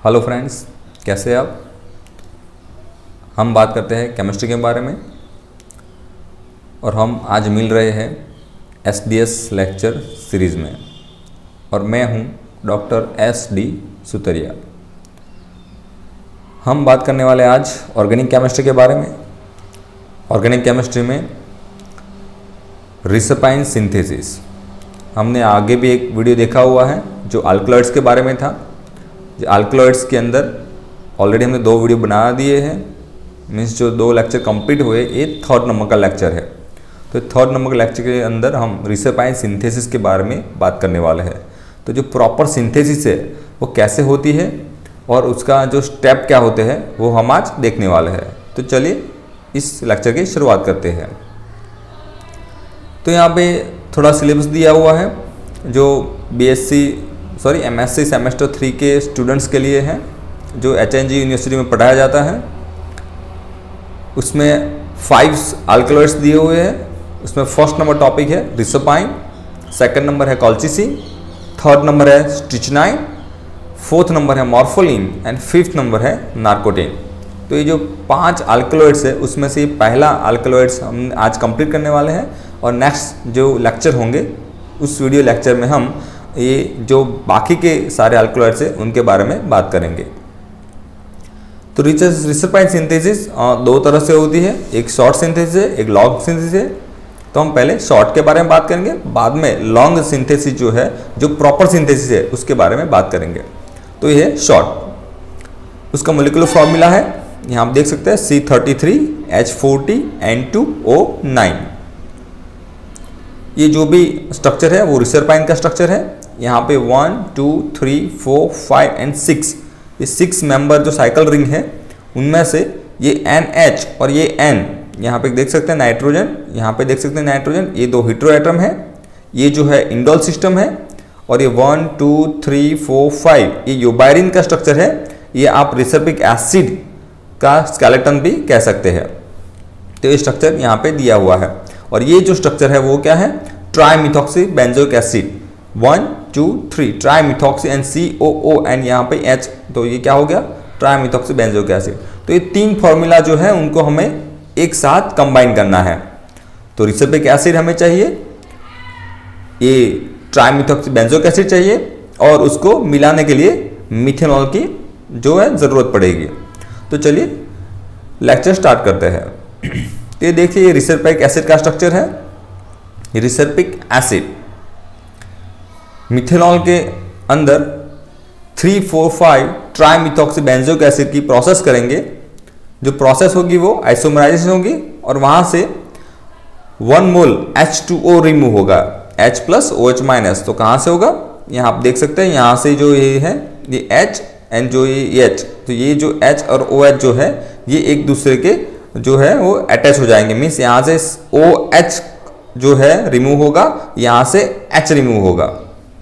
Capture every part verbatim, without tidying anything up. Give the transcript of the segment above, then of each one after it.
Hello friends, कैसे हैं आप। हम बात करते हैं केमिस्ट्री के बारे में और हम आज मिल रहे हैं S D S lecture series में और मैं हूं डॉक्टर एस डी सुतरिया। हम बात करने वाले आज ऑर्गेनिक केमिस्ट्री के बारे में। ऑर्गेनिक केमिस्ट्री में रिसपाइन सिंथेसिस, हमने आगे भी एक वीडियो देखा हुआ है जो अल्कलॉइड्स के बारे में था। जो अल्कलॉइड्स के अंदर ऑलरेडी हमने दो वीडियो बना दिए हैं, मीन्स जो दो लेक्चर कंप्लीट हुए, ये थर्ड नंबर का लेक्चर है। तो थर्ड नंबर के लेक्चर के अंदर हम रिसपाइन सिंथेसिस के बारे में बात करने वाले हैं। तो जो प्रॉपर सिंथेसिस है वो कैसे होती है और उसका जो स्टेप क्या होते हैं वो हम आज देखने वाले हैं। तो चलिए इस लेक्चर की शुरुआत करते हैं। तो यहाँ पे थोड़ा सिलेबस दिया हुआ है जो BSc sorry MSc semester three के स्टूडेंट्स के लिए है, जो एचएनजी यूनिवर्सिटी में पढ़ाया जाता है। उसमें फाइव अल्कलॉइड्स दिए हुए हैं। उसमें फर्स्ट नंबर टॉपिक है रिसपाइन, सेकंड नंबर है कॉल्चिसिन, थर्ड नंबर है स्ट्रिचनाइन, फोर्थ नंबर है मॉर्फोलिन एंड फिफ्थ नंबर है नार्कोटिन। तो ये जो पांच अल्कलॉइड्स है उसमें से पहला अल्कलॉइड्स हम आज कंप्लीट करने वाले हैं और नेक्स्ट जो लेक्चर होंगे उस वीडियो लेक्चर में हम ये जो बाकी के सारे अल्कलॉइड्स है उनके बारे में बात करेंगे। तो रिसपाइन सिंथेसिस दो तरह से होती है, एक शॉर्ट सिंथेसिस है, एक लॉन्ग सिंथेसिस है। तो हम पहले शॉर्ट के बारे में बात करेंगे, बाद में लॉन्ग सिंथेसिस जो है, जो प्रॉपर सिंथेसिस है उसके बारे में बात करेंगे। तो ये है शॉर्ट। उसका मोलिकुलर फॉर्मूला है, यहाँ आप देख सकते हैं C thirty three H forty N two O nine. ये जो भी स्ट्रक्चर है वो रिसपाइन का स्ट्रक्चर है। यहाँ पे one two three four five and six, ये सिक्स मेंबर जो साइकिल रिंग है उनमें से ये एन एच और ये एन, यहाँ पे देख सकते हैं नाइट्रोजन, यहाँ पे देख सकते हैं नाइट्रोजन, ये दो हेटेरो एटम है। ये जो है इंडोल सिस्टम है और ये one two three four five ये यूबाइरिन का स्ट्रक्चर है। ये आप रिसर्पिक एसिड का स्केलेटन भी कह सकते हैं। तो ये स्ट्रक्चर यहाँ पे दिया हुआ है और ये जो स्ट्रक्चर है वो क्या है, trimethoxy benzoic acid, one two three trimethoxy and C O O and यहाँ पे एच, तो ये क्या हो गया ट्राइमिथॉक्सी बेंजोइक एसिड। तो ये तीन फॉर्मूला जो है उनको हमें एक साथ कंबाइन करना है। तो रिसर्पिक एसिड हमें चाहिए, ये ट्राइमिथॉक्सी बेंजोइक एसिड चाहिए और उसको मिलाने के लिए मिथेनॉल की जो है ज़रूरत पड़ेगी। तो चलिए लेक्चर स्टार्ट करते हैं। तो ये देखिए ये रिसर्पिक एसिड का स्ट्रक्चर है। रिसर्पिक एसिड मिथेनॉल के अंदर three four five trimethoxy benzoic acid की प्रोसेस करेंगे। जो प्रोसेस होगी वो आइसोमराइजेशन होगी और वहां से one mole H two O remove होगा, H plus O H minus. तो कहाँ से होगा, यहाँ आप देख सकते हैं यहाँ से जो ये है ये H एंड जो ये H, तो ये जो H और OH जो है ये एक दूसरे के जो है वो अटैच हो जाएंगे। मीन्स यहाँ से OH जो है रिमूव होगा, यहाँ से H रिमूव होगा,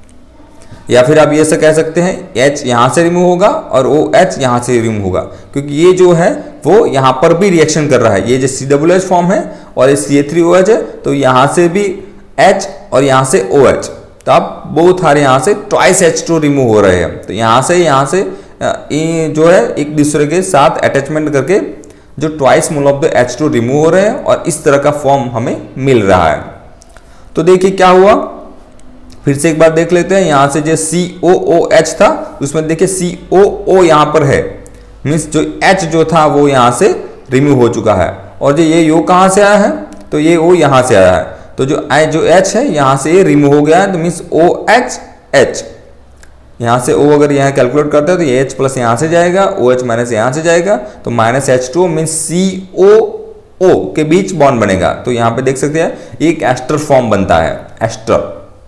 या फिर आप ये से कह सकते हैं H यहाँ से रिमूव होगा और OH यहाँ से रिमूव होगा, क्योंकि ये जो है वो यहाँ पर भी रिएक्शन कर रहा है। ये जो सी डब्ल्यू एच फॉर्म है और ये सी ए थ्री ओ एच है, तो यहाँ से भी H और यहाँ से OH, तो आप बहुत सारे यहाँ से ट्वाइस एच टू रिमूव हो रहे हैं। तो यहाँ से यहाँ से जो है एक दूसरे के साथ अटैचमेंट करके जो twice mole of the H two remove हो रहे हैं और इस तरह का फॉर्म हमें मिल रहा है। तो देखिए क्या हुआ, फिर से एक बार देख लेते हैं। यहाँ से जो सी ओ ओ एच था उसमें देखिए सी ओ ओ यहाँ पर है, मीन्स जो H जो था वो यहाँ से रिमूव हो चुका है। और जो ये O कहाँ से आया है, तो ये O यहाँ से आया है। तो जो I जो H है यहाँ से ये रिमूव हो गया है, तो मीन्स ओ एच एच, यहाँ से O अगर यहाँ कैलकुलेट करते हैं तो ये H प्लस यहाँ से जाएगा, OH माइनस यहाँ से जाएगा, तो minus H two means C O O के बीच बॉन्ड बनेगा। तो यहाँ पे देख सकते हैं एक एस्टर फॉर्म बनता है, एस्टर।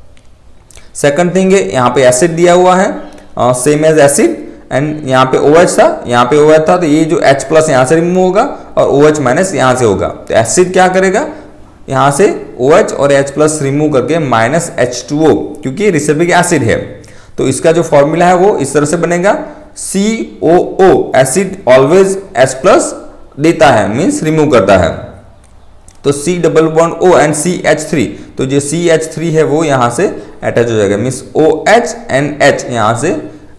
सेकंड थिंग है यहाँ पे एसिड दिया हुआ है, सेम एज एसिड, एंड यहाँ पे OH था, यहाँ पे OH था, तो ये जो H प्लस यहाँ से रिमूव होगा और OH माइनस यहाँ से होगा। तो एसिड क्या करेगा, यहाँ से OH और H प्लस रिमूव करके माइनस एच टू ओ, क्योंकि रिसर्पिक एसिड है। तो इसका जो फॉर्मूला है वो इस तरह से बनेगा, C O O, acid always H plus देता है, मीन्स रिमूव करता है। तो C double bond O and C H three, तो जो सी एच थ्री है वो यहाँ से अटैच हो जाएगा, means O H and H यहाँ से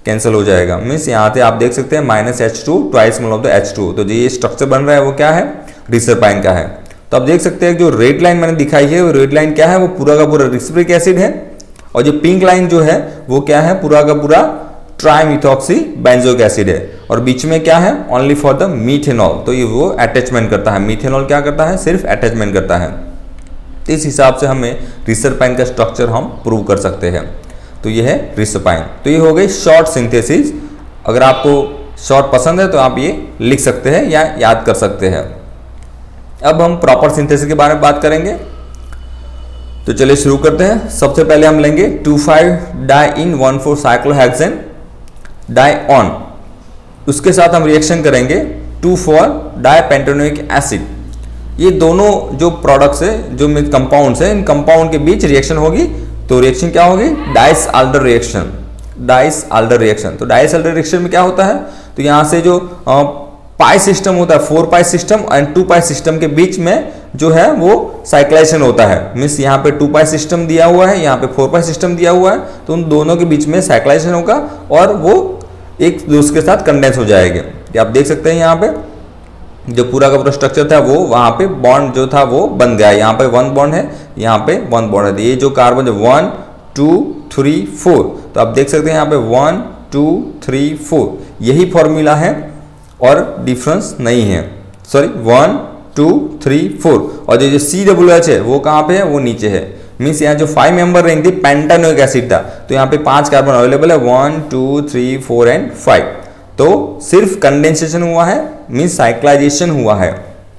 कैंसिल हो जाएगा। मीन्स यहाँ से आप देख सकते हैं minus H two twice mole of the H two. तो जो ये स्ट्रक्चर बन रहा है वो क्या है, रिसरपाइन का है। तो आप देख सकते हैं जो रेड लाइन मैंने दिखाई है वो रेड लाइन क्या है, वो पूरा का पूरा रिसर्पिक एसिड है, और जो पिंक लाइन जो है वो क्या है, पूरा का पूरा ट्राइमिथॉक्सी बेंजोइक एसिड है, और बीच में क्या है, ओनली फॉर द मीथेनॉल। तो ये वो अटैचमेंट करता है, मीथेनॉल क्या करता है, सिर्फ अटैचमेंट करता है। तो इस हिसाब से हमें रिसरपाइन का स्ट्रक्चर हम प्रूव कर सकते हैं। तो ये है रिसरपाइन। तो ये हो गई शॉर्ट सिंथेसिस। अगर आपको शॉर्ट पसंद है तो आप ये लिख सकते हैं या याद कर सकते हैं। अब हम प्रॉपर सिंथेसिस के बारे में बात करेंगे। तो चलिए शुरू करते हैं। सबसे पहले हम लेंगे two five diene one four cyclohexane dione, उसके साथ हम रिएक्शन करेंगे two four di pentanoic acid. ये दोनों जो प्रोडक्ट्स है, जो कंपाउंड्स है, इन कंपाउंड के बीच रिएक्शन होगी। तो रिएक्शन क्या होगी, Diels Alder reaction. Diels Alder reaction. तो डाइस आल्डर रिएक्शन में क्या होता है, तो यहाँ से जो पाई सिस्टम होता है, four pi system and two pi system के बीच में जो है वो साइक्लाइजेशन होता है। मीन्स यहाँ पे टू पाई सिस्टम दिया हुआ है, यहाँ पे फोर पाई सिस्टम दिया हुआ है, तो उन दोनों के बीच में साइक्लाइजेशन होगा और वो एक दूसरे के साथ कंडेंस हो जाएंगे। आप देख सकते हैं यहाँ पे जो पूरा का पूरा स्ट्रक्चर था वो वहाँ पे बॉन्ड जो था वो बन गया। यहाँ पे वन बॉन्ड है, यहाँ पे वन बॉन्ड है। ये जो कार्बन जो वन टू थ्री फोर, तो आप देख सकते हैं यहाँ पे वन टू थ्री फोर, यही फॉर्मूला है और डिफरेंस नहीं है। Sorry, one two three four. और जो सी डब्ल्यू एच है वो कहाँ पे है, वो नीचे है। मीन्स यहाँ जो फाइव मेंबर रिंग थी पेंटानोइक एसिड था, तो यहाँ पे पांच कार्बन अवेलेबल है, one two three four and five. तो सिर्फ कंडेंसेशन हुआ है, मीन्स साइक्लाइजेशन हुआ है।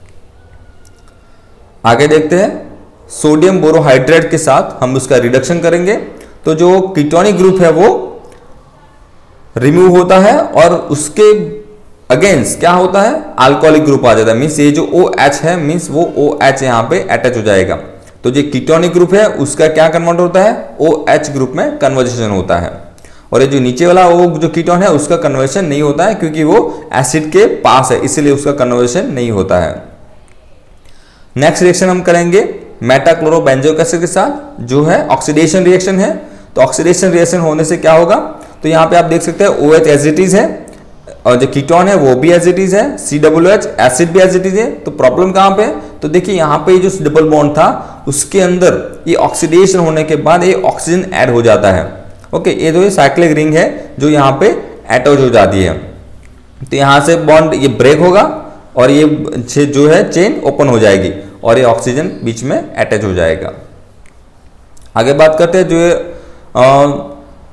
आगे देखते हैं, सोडियम बोरोहाइड्रेट के साथ हम उसका रिडक्शन करेंगे। तो जो कीटोनिक ग्रुप है वो रिमूव होता है और उसके अगेंस्ट क्या होता है, अल्कोहलिक ग्रुप आ जाता है। मीन्स ये जो OH है, मीन्स वो OH यहाँ पे अटैच हो जाएगा। तो जो कीटोनिक ग्रुप है उसका क्या कन्वर्ट होता है, OH ग्रुप में कन्वर्जेशन होता है। और ये जो नीचे वाला वो जो कीटोन है उसका कन्वर्जन नहीं होता है, क्योंकि वो एसिड के पास है, इसलिए उसका कन्वर्जन नहीं होता है। नेक्स्ट रिएक्शन हम करेंगे मेटाक्लोरोबेंजोइक एसिड के साथ, जो है ऑक्सीडेशन रिएक्शन है। तो ऑक्सीडेशन रिएक्शन होने से क्या होगा, तो यहाँ पे आप देख सकते हैं OH एज इट इज है, और जो कीटोन है वो भी एज इट इज है, सी डब्ल्यू एच एसिड भी एज इट इज है। तो प्रॉब्लम कहाँ पे है, तो देखिए यहाँ पे जो डबल बॉन्ड था उसके अंदर ये ऑक्सीडेशन होने के बाद ये ऑक्सीजन ऐड हो जाता है। ओके, ये जो साइक्लिक रिंग है जो यहाँ पे अटैच हो जाती है, तो यहाँ से बॉन्ड ये ब्रेक होगा और ये जो है चेन ओपन हो जाएगी और ये ऑक्सीजन बीच में अटैच हो जाएगा। आगे बात करते हैं जो ये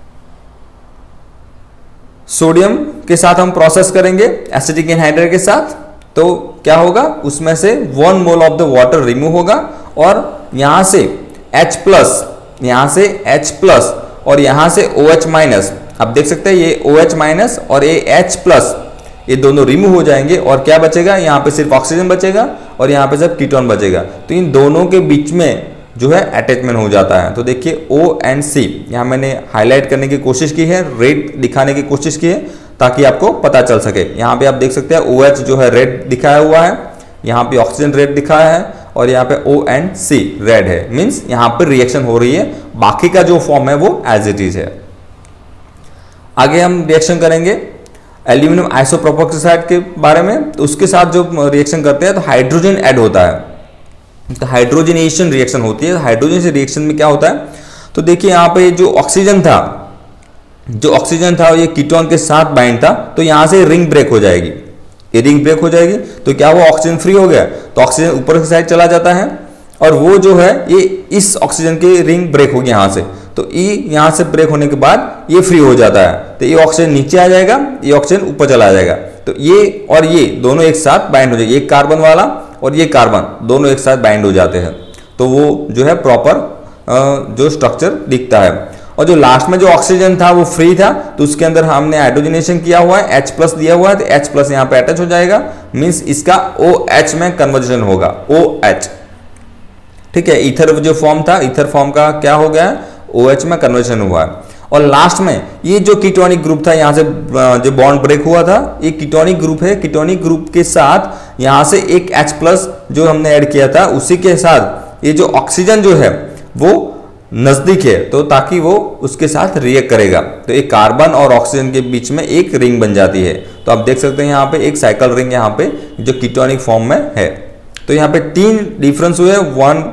सोडियम के साथ हम प्रोसेस करेंगे एसिटिक एनहाइड्राइड के साथ। तो क्या होगा, उसमें से one mole of the water remove होगा और यहाँ से H प्लस, यहाँ से H प्लस और यहाँ से OH माइनस। आप देख सकते हैं ये OH माइनस और ये H प्लस, ये दोनों रिमूव हो जाएंगे और क्या बचेगा, यहाँ पे सिर्फ ऑक्सीजन बचेगा और यहाँ पे सिर्फ कीटोन बचेगा। तो इन दोनों के बीच में जो है अटैचमेंट हो जाता है। तो देखिए O एंड C, यहाँ मैंने हाईलाइट करने की कोशिश की है, रेड दिखाने की कोशिश की है ताकि आपको पता चल सके। यहाँ पे आप देख सकते हैं OH जो है रेड दिखाया हुआ है, यहाँ पे ऑक्सीजन रेड दिखाया है और यहाँ पे O एंड C रेड है। मीन्स यहाँ पर रिएक्शन हो रही है, बाकी का जो फॉर्म है वो एज इट इज है। आगे हम रिएक्शन करेंगे एल्यूमिनियम आइसोप्रोपोक्साइड के बारे में। तो उसके साथ जो रिएक्शन करते हैं तो हाइड्रोजन ऐड होता है, तो हाइड्रोजनेशन रिएक्शन होती है। हाइड्रोजन रिएक्शन में क्या होता है, तो देखिए यहाँ पे जो ऑक्सीजन था, जो ऑक्सीजन था ये कीटोन के साथ बाइंड था, तो यहाँ से रिंग ब्रेक हो जाएगी। ये रिंग ब्रेक हो जाएगी तो क्या वो ऑक्सीजन फ्री हो गया, तो ऑक्सीजन ऊपर की साइड चला जाता है और वो जो है ये इस ऑक्सीजन की रिंग ब्रेक होगी यहाँ से। तो ई यहाँ से ब्रेक होने के बाद ये फ्री हो जाता है, तो ये ऑक्सीजन नीचे आ जाएगा, ये ऑक्सीजन ऊपर चला जाएगा। तो ये और ये दोनों एक साथ बाइंड हो जाएगी, एक कार्बन वाला और ये कार्बन दोनों एक साथ बाइंड हो जाते हैं। तो वो जो है प्रॉपर जो स्ट्रक्चर दिखता है। और जो लास्ट में जो ऑक्सीजन था वो फ्री था, तो उसके अंदर हमने हाइड्रोजनेशन किया हुआ है, H प्लस दिया हुआ है, तो H प्लस यहाँ पे अटैच हो जाएगा। मीन्स इसका OH में कन्वर्जन होगा, OH। ठीक है, ईथर जो फॉर्म था, ईथर फॉर्म का क्या हो गया, OH में कन्वर्जन हुआ है। और लास्ट में ये जो कीटोनिक ग्रुप था, यहाँ से जो बॉन्ड ब्रेक हुआ था, ये कीटोनिक ग्रुप है। कीटोनिक ग्रुप के साथ यहाँ से एक H प्लस जो हमने ऐड किया था, उसी के साथ ये जो ऑक्सीजन जो है वो नज़दीक है, तो ताकि वो उसके साथ रिएक्ट करेगा, तो एक कार्बन और ऑक्सीजन के बीच में एक रिंग बन जाती है। तो आप देख सकते हैं यहाँ पे एक साइकिल रिंग यहाँ पे जो कीटोनिक फॉर्म में है। तो यहाँ पे तीन डिफरेंस हुए, वन,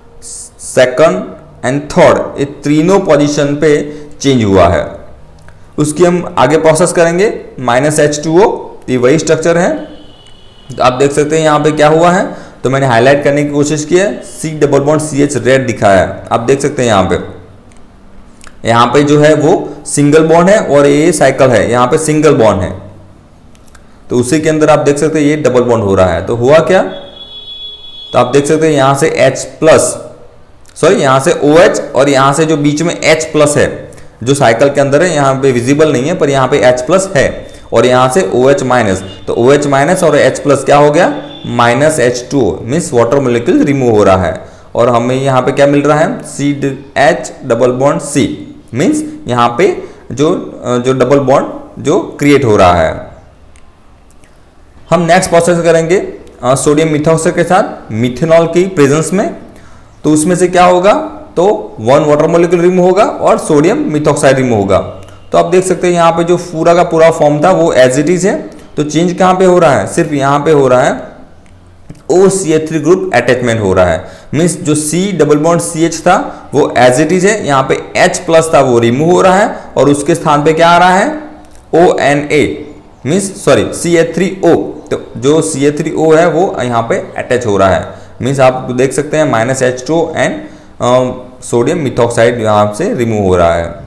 सेकंड एंड थर्ड, ये तीनों पोजीशन पे चेंज हुआ है। उसकी हम आगे प्रोसेस करेंगे। माइनस एच टू ओ, ये वही स्ट्रक्चर है। तो आप देख सकते हैं यहाँ पे क्या हुआ है, तो मैंने हाईलाइट करने की कोशिश की है, C double bond C H red दिखाया है। आप देख सकते हैं यहाँ पे यहाँ पे जो है वो सिंगल बॉन्ड है और ये साइकिल है, यहाँ पे सिंगल बॉन्ड है। तो उसी के अंदर आप देख सकते हैं ये डबल बॉन्ड हो रहा है। तो हुआ क्या, तो आप देख सकते हैं यहाँ से H प्लस, सॉरी यहाँ से OH और यहाँ से जो बीच में H प्लस है जो साइकिल के अंदर है, यहाँ पे विजिबल नहीं है पर यहाँ पे H प्लस है, और यहाँ से OH माइनस, तो OH माइनस और H प्लस क्या हो गया, minus H two O, means water molecule remove हो रहा है। और हमें यहाँ पे क्या मिल रहा है, C H double bond C, means यहाँ पे जो जो डबल बॉन्ड जो क्रिएट हो रहा है। हम नेक्स्ट प्रोसेस करेंगे सोडियम मिथॉक्साइड के साथ मिथेनॉल की प्रेजेंस में। तो उसमें से क्या होगा, तो वन वाटर मोलिक्यूल रिमूव होगा और सोडियम मिथॉक्साइड रिमूव होगा। तो आप देख सकते हैं यहाँ पे जो पूरा का पूरा फॉर्म था वो एज इट इज है। तो चेंज कहाँ पे हो रहा है, सिर्फ यहाँ पे हो रहा है O C H three group attachment हो रहा है। मीन्स जो C double bond C H था वो एज इट इज है, यहाँ पे H प्लस था वो रिमूव हो रहा है और उसके स्थान पे क्या आ रहा है, O N A, means sorry C H three O. तो जो सी एच थ्री ओ है वो यहाँ पे अटैच हो रहा है। मीन्स आप देख सकते हैं minus H two O and sodium methoxide यहाँ से रिमूव हो रहा है।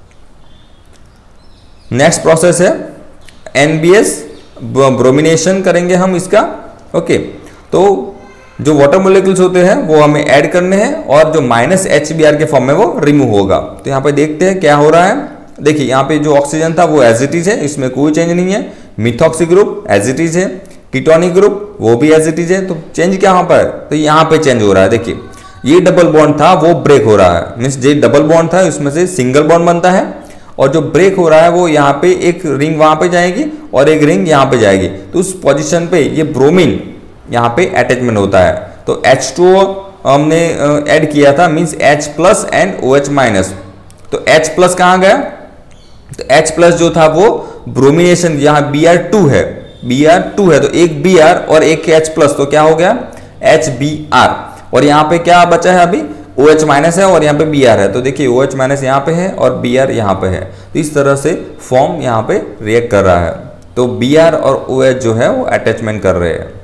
नेक्स्ट प्रोसेस है एन बी एस ब्रोमिनेशन करेंगे हम इसका। ओके, तो जो वाटर मोलिक्यूल्स होते हैं वो हमें ऐड करने हैं और जो माइनस एच बी आर के फॉर्म में वो रिमूव होगा। तो यहाँ पे देखते हैं क्या हो रहा है। देखिए यहाँ पे जो ऑक्सीजन था वो एज इट इज है, इसमें कोई चेंज नहीं है। Methoxy group as it is है, कीटोनिक ग्रुप वो भी एज इट इज है। तो चेंज क्या यहाँ पर, तो यहाँ पे चेंज हो रहा है। देखिए ये डबल बॉन्ड था वो ब्रेक हो रहा है, मीन्स जो डबल बॉन्ड था उसमें से सिंगल बॉन्ड बनता है और जो ब्रेक हो रहा है वो यहाँ पे एक रिंग वहां पे जाएगी और एक रिंग यहाँ पे जाएगी। तो उस पोजीशन पे ये ब्रोमीन यहाँ पे अटैचमेंट होता है। तो एच टू ओ हमने ऐड किया था, means H plus and OH minus. तो H प्लस कहाँ गया, तो H प्लस जो था वो ब्रोमिनेशन, यहाँ बी आर टू है, बी आर टू है, तो एक बी आर और एक H प्लस, तो क्या हो गया एच बी आर। और यहाँ पे क्या बचा है अभी, OH माइनस है और यहाँ पे बी आर है। तो देखिए OH माइनस यहाँ पे है और बी आर यहाँ पे है। तो इस तरह से फॉर्म यहाँ पे रिएक्ट कर रहा है। तो बी आर और OH जो है वो अटैचमेंट कर रहे हैं।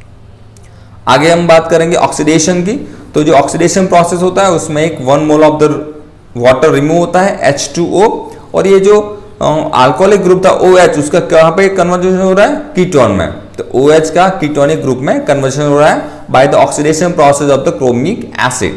आगे हम बात करेंगे ऑक्सीडेशन की। तो जो ऑक्सीडेशन प्रोसेस होता है उसमें एक one mole of the water remove होता है एच टू ओ, और ये जो अल्कोहलिक ग्रुप था OH उसका कहाँ पे कन्वर्जन हो रहा है, कीटोन में। तो OH का कीटोनिक ग्रुप में कन्वर्जन हो रहा है by the oxidation process of the chromic acid.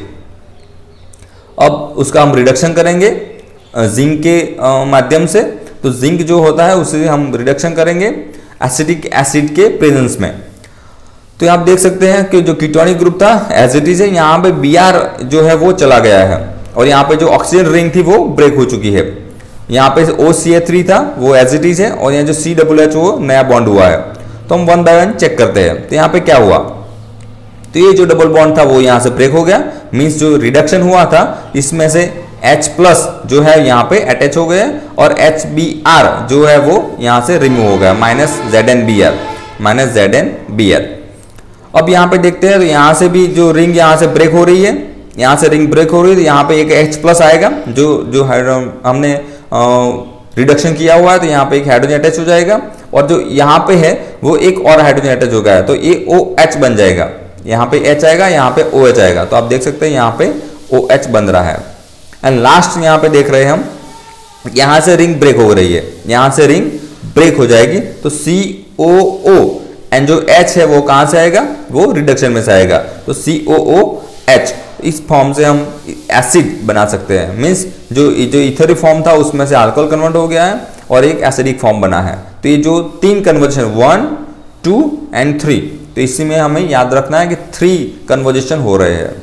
अब उसका हम रिडक्शन करेंगे जिंक के माध्यम से। तो जिंक जो होता है उसे हम रिडक्शन करेंगे एसिडिक एसिड के प्रेजेंस में। तो आप देख सकते हैं कि जो कीटोनिक ग्रुप था एज इट इज है, यहाँ पे बी आर जो है वो चला गया है और यहाँ पे जो ऑक्सीजन रिंग थी वो ब्रेक हो चुकी है। यहाँ पे ओ सी एच थ्री था वो एज इट इज है और यहाँ जो सी डब्ल्यू एच ओ नया बॉन्ड हुआ है। तो हम वन बाय वन चेक करते हैं। तो यहाँ पे क्या हुआ, तो ये जो डबल बॉन्ड था वो यहाँ से ब्रेक हो गया, मीन्स जो रिडक्शन हुआ था इसमें से H प्लस जो है यहाँ पे अटैच हो गया और एच बी आर जो है वो यहाँ से रिमूव हो गया, minus Z N B R, minus Z N B R. अब यहाँ पे देखते हैं, तो यहाँ से भी जो रिंग यहाँ से ब्रेक हो रही है, यहाँ से रिंग ब्रेक हो रही है, तो यहाँ पे एक H प्लस आएगा जो जो हमने रिडक्शन किया हुआ है। तो यहाँ पे एक हाइड्रोजन अटैच हो जाएगा और जो यहाँ पे है वो एक और हाइड्रोजन अटैच हो गया है, तो ये OH बन जाएगा। यहाँ पे H आएगा, यहाँ पे OH आएगा। तो आप देख सकते हैं यहाँ पे OH बन रहा है। एंड लास्ट यहाँ पे देख रहे हैं हम, यहाँ से रिंग ब्रेक हो रही है, यहाँ से रिंग ब्रेक हो जाएगी। तो सी ओ ओ एंड जो H है वो कहाँ से आएगा, वो रिडक्शन में से आएगा। तो सी ओ ओ एच, इस फॉर्म से हम एसिड बना सकते हैं। मीन्स जो जो इथर फॉर्म था उसमें से अल्कोहल कन्वर्ट हो गया है और एक एसिडिक फॉर्म बना है। तो ये जो तीन conversion one two and three, तो इसी में हमें याद रखना है कि थ्री कन्वर्जेशन हो रहे हैं।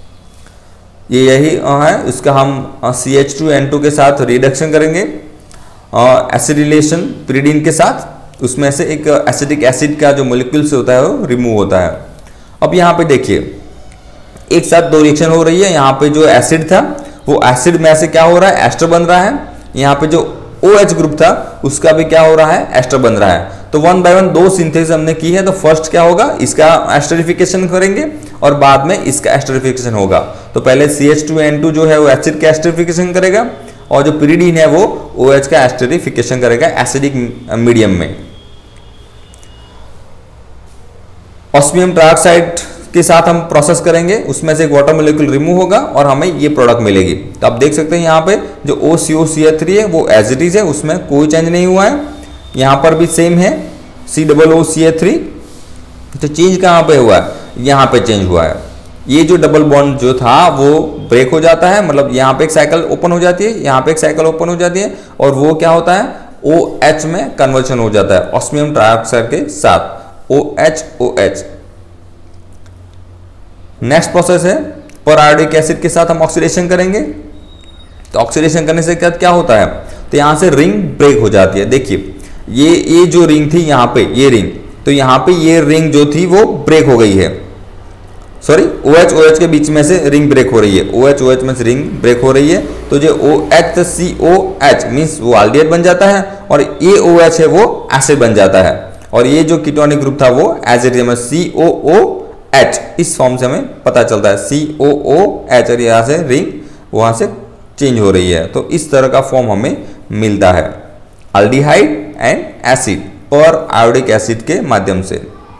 ये यही है, इसका हम C H two N two के साथ रिडक्शन करेंगे एसिडिलेशन पिरिडीन के साथ। उसमें से एक एसिडिक एसिड का जो मोलिक्यूल्स होता है वो रिमूव होता है। अब यहाँ पे देखिए एक साथ दो रिएक्शन हो रही है। यहाँ पे जो एसिड था वो एसिड में से क्या हो रहा है, एस्टर बन रहा है। यहाँ पे जो OH ग्रुप था उसका भी क्या हो रहा है, एस्टर बन रहा है। तो वन बाय वन दो सिंथेसिस हमने की है। तो फर्स्ट क्या होगा, इसका एस्टरिफिकेशन करेंगे और बाद में इसका एस्टरिफिकेशन होगा। तो पहले C H two N two जो है वो एसिड का एस्टरिफिकेशन करेगा और जो पिरिडीन है वो OH का एस्टरिफिकेशन करेगा एसिडिक मीडियम में। ऑस्मियम ट्राइऑक्साइड के साथ हम प्रोसेस करेंगे, उसमें से एक वाटर मोलिक्यूल रिमूव होगा और हमें ये प्रोडक्ट मिलेगी। तो आप देख सकते हैं यहाँ पे जो ओ सी ओ सी एच थ्री है वो एज इट इज है, उसमें कोई चेंज नहीं हुआ है। यहाँ पर भी सेम है C double O C H three. तो चेंज कहाँ पे हुआ है, यहाँ पे चेंज हुआ है। ये जो डबल बॉन्ड जो था वो ब्रेक हो जाता है, मतलब यहाँ पे एक साइकिल ओपन हो जाती है, यहाँ पे एक साइकिल ओपन हो जाती है और वो क्या होता है, OH में कन्वर्जन हो जाता है ऑस्मियम ट्राइऑक्साइड के साथ, OH OH। नेक्स्ट प्रोसेस है पर आयोडिक एसिड के साथ हम ऑक्सीडेशन करेंगे। तो ऑक्सीडेशन करने से क्या क्या होता है, तो यहाँ से रिंग ब्रेक हो जाती है। देखिए ये ये जो रिंग थी यहाँ पे, ये रिंग, तो यहाँ पे ये रिंग जो थी वो ब्रेक हो गई है, सॉरी OH OH के बीच में से रिंग ब्रेक हो रही है, OH OH में से रिंग ब्रेक हो रही है। तो जो OH C O H means वो आल्डिहाइड बन जाता है और ये OH है वो एसिड बन जाता है। और ये जो कीटोनिक ग्रुप था वो as it is C O O H, इस फॉर्म से हमें पता चलता है सी ओ ओ एच, और यहाँ से रिंग वहाँ से चेंज हो रही है। तो इस तरह का फॉर्म हमें मिलता है aldehyde and acid periodic acid के माध्यम से।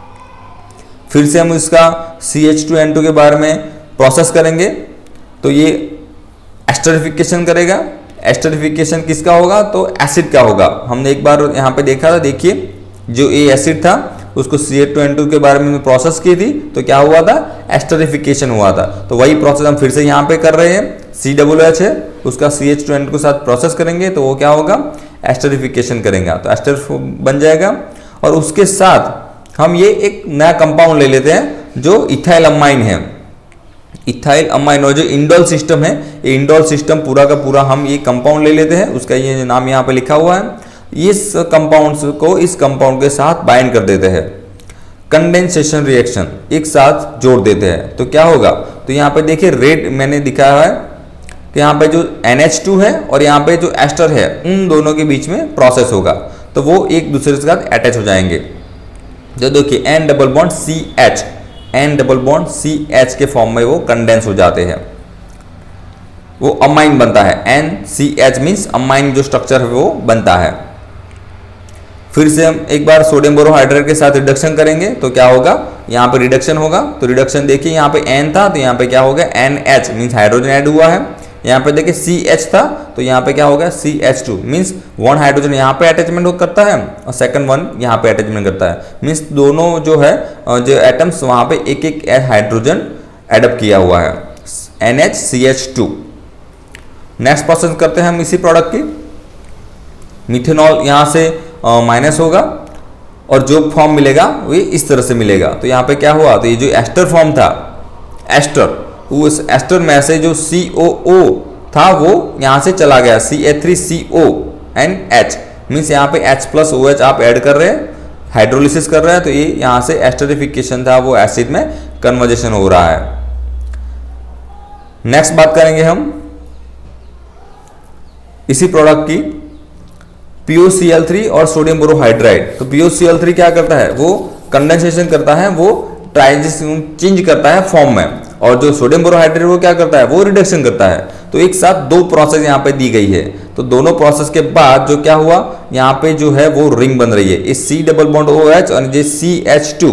फिर से हम इसका C H two N two के बारे में प्रोसेस करेंगे। तो ये एस्टरिफिकेशन करेगा। एस्टरिफिकेशन किसका होगा, तो एसिड का होगा। हमने एक बार यहाँ पे देखा था, देखिए जो ये एसिड था उसको C H two N two के बारे में प्रोसेस की थी तो क्या हुआ था, एस्टरिफिकेशन हुआ था। तो वही प्रोसेस हम फिर से यहाँ पे कर रहे हैं। सी डब्ल्यू एच है उसका C H two N two के साथ प्रोसेस करेंगे तो वो क्या होगा, एस्टरिफिकेशन करेंगे तो एस्टर बन जाएगा। और उसके साथ हम ये एक नया कंपाउंड ले लेते हैं जो इथाइल अमाइन है। इथाइल अमाइन और जो इंडोल सिस्टम है, ये इंडोल सिस्टम पूरा का पूरा हम ये कंपाउंड ले लेते हैं, उसका ये नाम यहाँ पे लिखा हुआ है। इस कंपाउंड को इस कंपाउंड के साथ बाइंड कर देते हैं, कंडेंसेशन रिएक्शन एक साथ जोड़ देते हैं। तो क्या होगा, तो यहाँ पे देखिए रेड मैंने दिखाया है कि यहाँ पे जो एन एच टू है और यहाँ पे जो एस्टर है उन दोनों के बीच में प्रोसेस होगा तो वो एक दूसरे के साथ अटैच हो जाएंगे। जो देखिए N double bond C H, N double bond C H के फॉर्म में वो कंडेंस हो जाते हैं, वो अमाइन बनता है। N C H means amine जो स्ट्रक्चर है वो बनता है। फिर से हम एक बार सोडियम बोरोहाइड्रेट के साथ रिडक्शन करेंगे तो क्या होगा, यहाँ पे रिडक्शन होगा। तो रिडक्शन देखिए यहाँ पे N था तो यहाँ पे क्या हो गया N H means hydrogen add हुआ है। यहाँ पे देखिए सी एच था तो यहाँ पे क्या हो गया C H two means one hydrogen यहाँ पे अटैचमेंट करता है और सेकंड वन यहाँ पे अटैचमेंट करता है। मीन्स दोनों जो है जो एटम्स वहाँ पे एक एक हाइड्रोजन एडअप किया हुआ है, N H C H two. Next process करते हैं हम इसी प्रोडक्ट की। मिथेनॉल यहाँ से माइनस uh, होगा और जो फॉर्म मिलेगा वो इस तरह से मिलेगा। तो यहाँ पे क्या हुआ, तो ये जो एस्टर फॉर्म था, एस्टर, उस एस्टर में से जो सी ओ ओ था वो यहाँ से चला गया C H three C O and H means यहाँ पे H प्लस ओ एच आप ऐड कर रहे हैं, हाइड्रोलिसिस कर रहे हैं। तो ये यहाँ से एस्टरिफिकेशन था वो एसिड में कन्वर्जेशन हो रहा है। नेक्स्ट बात करेंगे हम इसी प्रोडक्ट की P O C L three और सोडियम बोरोहाइड्राइड। तो P O C L three क्या करता है, वो कंडेंसेशन करता है, वो ट्रांजिशन चेंज करता है फॉर्म में, और जो सोडियम बोरोहाइड्रेट वो क्या करता है, वो रिडक्शन करता है। तो एक साथ दो प्रोसेस यहाँ पे दी गई है। तो दोनों प्रोसेस के बाद जो क्या हुआ, यहाँ पे जो है वो रिंग बन रही है, इस C double bond O H और ये सी एच टू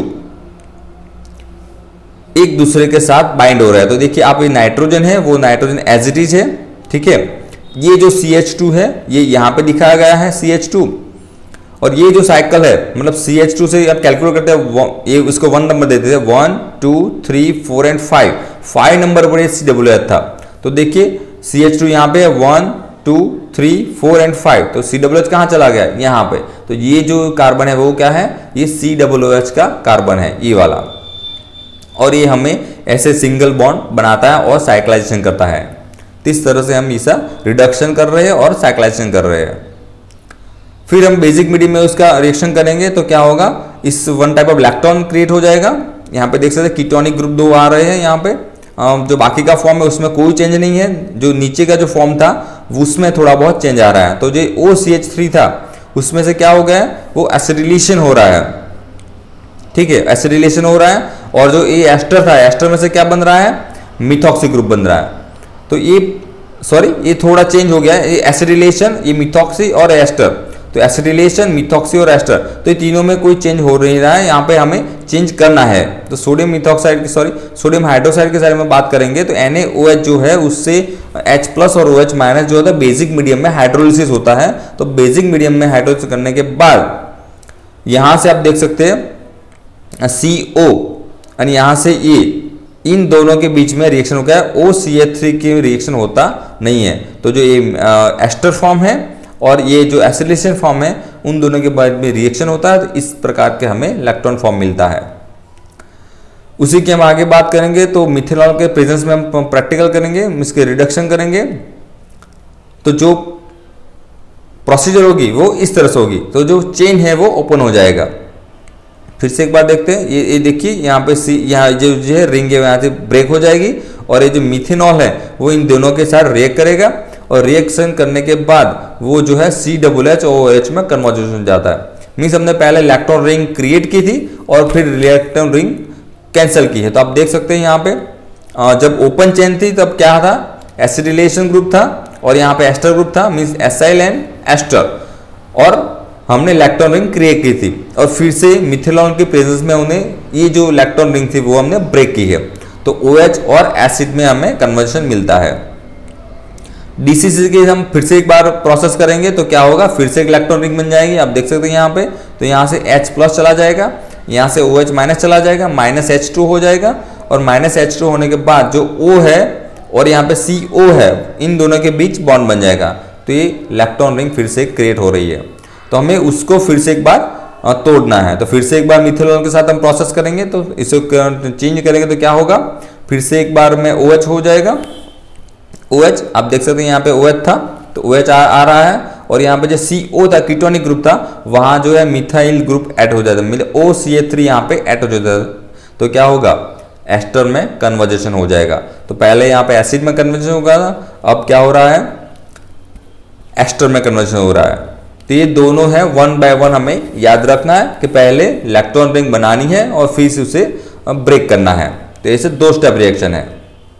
एक दूसरे के साथ बाइंड हो रहा है। तो देखिए आप ये नाइट्रोजन है वो नाइट्रोजन एज इट इज है, ठीक है। ये जो सी एच टू है ये यहाँ पे दिखाया गया है सी एच टू, और ये जो साइकिल है मतलब सी एच टू से आप कैलकुलेट करते हैं, ये इसको वन नंबर देते थे, one two three four and five, five number पर सी डब्ल्यू एच था। तो देखिए सी एच टू यहाँ पे one two three four and five, तो सी डब्ल्यू एच कहाँ चला गया, यहाँ पे। तो ये जो कार्बन है वो क्या है, ये सी डब्ल्यू एच का कार्बन है ये वाला, और ये हमें ऐसे सिंगल बॉन्ड बनाता है और साइक्लाइजेशन करता है। तो इस तरह से हम इसका रिडक्शन कर रहे हैं और साइक्लाइजेशन कर रहे हैं। फिर हम बेसिक मीडियम में उसका रिएक्शन करेंगे तो क्या होगा, इस one type of electron create हो जाएगा। यहाँ पे देख सकते हैं कीटोनिक ग्रुप दो आ रहे हैं यहाँ पे, जो बाकी का फॉर्म है उसमें कोई चेंज नहीं है, जो नीचे का जो फॉर्म था उसमें थोड़ा बहुत चेंज आ रहा है। तो जो ओ सी एच थ्री था उसमें से क्या हो गया है, वो एसिडिलेशन हो रहा है, ठीक है, एसिडिलेशन हो रहा है। और जो ये एस्टर था, एस्टर में से क्या बन रहा है, मिथॉक्सी ग्रुप बन रहा है। तो ये सॉरी ये थोड़ा चेंज हो गया है, ये एसिडिलेशन, ये मिथॉक्सी और एस्टर। तो एसिडिलेशन, मिथॉक्सी और एस्टर, तो ये तीनों में कोई चेंज हो नहीं रहा है, यहाँ पे हमें चेंज करना है। तो सोडियम मिथॉक्साइड की सॉरी सोडियम हाइड्रोक्साइड के बारे में बात करेंगे तो एन ए ओ एच जो है उससे H प्लस और OH माइनस जो होता है बेसिक मीडियम में हाइड्रोलिसिस होता है। तो बेसिक मीडियम में हाइड्रोलिसिस करने के बाद यहाँ से आप देख सकते हैं सी ओ और यहाँ से ए, इन दोनों के बीच में रिएक्शन हो गया है, ओ सी एच थ्री की रिएक्शन होता नहीं है। तो जो ये एस्टर फॉर्म है और ये जो एसिडिलेशन फॉर्म है उन दोनों के बाद में रिएक्शन होता है। तो इस प्रकार के हमें इलेक्ट्रॉन फॉर्म मिलता है। उसी की हम आगे बात करेंगे। तो मिथेनॉल के प्रेजेंस में हम प्रैक्टिकल करेंगे, इसके रिडक्शन करेंगे। तो जो प्रोसीजर होगी वो इस तरह से होगी। तो जो चेन है वो ओपन हो जाएगा। फिर से एक बार देखते हैं, ये ये देखिए यहाँ पे सी यहाँ जो जो है रिंग है यहाँ से ब्रेक हो जाएगी और ये जो मिथेनॉल है वो इन दोनों के साथ रिएक्ट करेगा और रिएक्शन करने के बाद वो जो है C double H O H में कन्वर्जन हो जाता है। मीन्स हमने पहले इलेक्ट्रॉन रिंग क्रिएट की थी और फिर इलेक्ट्रॉन रिंग कैंसिल की है। तो आप देख सकते हैं यहाँ पे जब ओपन चेन थी तब क्या था, एसिडिलेशन ग्रुप था और यहाँ पे एस्टर ग्रुप था, मीन्स एसाइल एंड एस्टर, और हमने इलेक्ट्रॉन रिंग क्रिएट की थी और फिर से मिथेनॉल के प्रेजेंस में उन्हें ये जो इलेक्ट्रॉन रिंग थी वो हमने ब्रेक की है। तो OH और एसिड में हमें कन्वर्जन मिलता है। डी सी सी के हम फिर से एक बार प्रोसेस करेंगे तो क्या होगा, फिर से एक इलेक्ट्रॉन रिंग बन जाएगी। आप देख सकते हैं यहाँ पे, तो यहाँ से H प्लस चला जाएगा, यहाँ से OH माइनस चला जाएगा, माइनस एच टू हो जाएगा और माइनस एच टू होने के बाद जो O है और यहाँ पे सी ओ है, इन दोनों के बीच बॉन्ड बन जाएगा। तो ये इलेक्ट्रॉन रिंग फिर से क्रिएट हो रही है। तो हमें उसको फिर से एक बार तोड़ना है। तो फिर से एक बार मिथेनॉल के साथ हम प्रोसेस करेंगे। तो इसे चेंज करेंगे तो क्या होगा, फिर से एक बार में OH हो जाएगा। OH आप देख सकते हैं यहाँ पे OH था तो OH आ, आ रहा है और यहाँ पे जो C O था, कीटोनिक ग्रुप था, वहाँ जो है मिथाइल ग्रुप ऐड हो जाता है, मतलब O C H थ्री यहाँ पे ऐड हो जाता है। तो क्या होगा, एस्टर में कन्वर्जेशन हो जाएगा। तो पहले यहाँ पे एसिड में कन्वर्जेशन होगा था, अब क्या हो रहा है, एस्टर में कन्वर्जेशन हो रहा है। तो ये दोनों है, वन बाय वन हमें याद रखना है कि पहले इलेक्ट्रॉन रिंग बनानी है और फिर से उसे ब्रेक करना है। तो ऐसे दो स्टेप रिएक्शन है।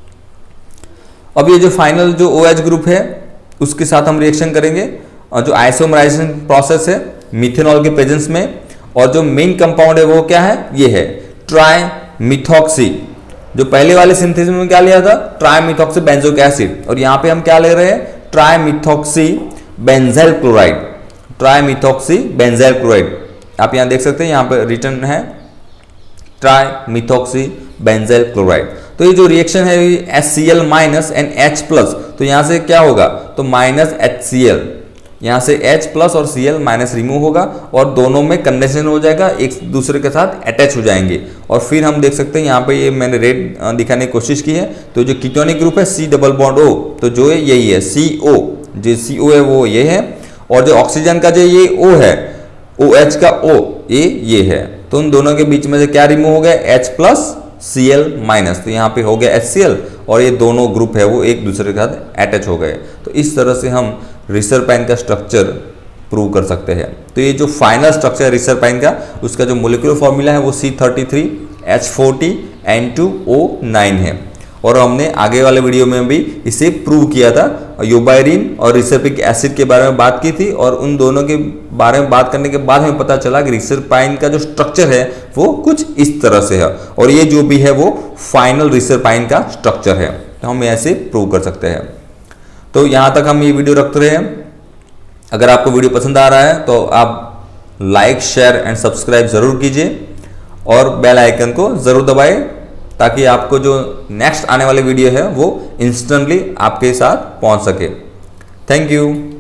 अब ये जो फाइनल जो OH ग्रुप है उसके साथ हम रिएक्शन करेंगे और जो आइसोमराइजेशन प्रोसेस है मिथेनॉल के प्रेजेंस में, और जो मेन कंपाउंड है वो क्या है, ये है ट्राई मिथॉक्सी। जो पहले वाले सिंथेसिस में क्या लिया था, ट्राई मिथॉक्सी बेंजोइक एसिड, और यहाँ पे हम क्या ले रहे हैं, tri methoxy benzyl chloride, tri methoxy benzyl chloride. आप यहाँ देख सकते हैं, यहाँ पे रिटर्न है ट्राई मिथॉक्सी बेंजाइल क्लोराइड। तो ये जो रिएक्शन है H C L minus and H plus, तो यहाँ से क्या होगा, तो माइनस एच सी एल, यहाँ से H प्लस और Cl माइनस रिमूव होगा और दोनों में कंडेंसेशन हो जाएगा, एक दूसरे के साथ अटैच हो जाएंगे। और फिर हम देख सकते हैं यहाँ पे ये मैंने रेड दिखाने की कोशिश की है। तो जो कीटोनिक ग्रुप है C डबल बॉन्ड O, तो जो है यही है C O, जो C O है वो ये है, और जो ऑक्सीजन का जो ये O है, OH का O, ये ये है। तो उन दोनों के बीच में से क्या रिमूव हो गया, H प्लस Cl माइनस, तो यहाँ पे हो गया HCl, और ये दोनों ग्रुप है वो एक दूसरे के साथ अटैच हो गए। तो इस तरह से हम रिसरपाइन का स्ट्रक्चर प्रूव कर सकते हैं। तो ये जो फाइनल स्ट्रक्चर है रिसरपाइन का, उसका जो मोलिकुलर फॉर्मूला है वो C thirty three H forty N two O nine है, और हमने आगे वाले वीडियो में भी इसे प्रूव किया था। यूबाइरिन और रिसरपिक एसिड के बारे में बात की थी, और उन दोनों के बारे में बात करने के बाद हमें पता चला कि रिसरपाइन का जो स्ट्रक्चर है वो कुछ इस तरह से है, और ये जो भी है वो फाइनल रिसरपाइन का स्ट्रक्चर है। तो हम ऐसे प्रूव कर सकते हैं। तो यहाँ तक हम ये वीडियो रखते रहे हैं। अगर आपको वीडियो पसंद आ रहा है तो आप लाइक शेयर एंड सब्सक्राइब ज़रूर कीजिए और बेल आइकन को ज़रूर दबाएं, ताकि आपको जो नेक्स्ट आने वाले वीडियो है वो इंस्टेंटली आपके साथ पहुंच सके। Thank you.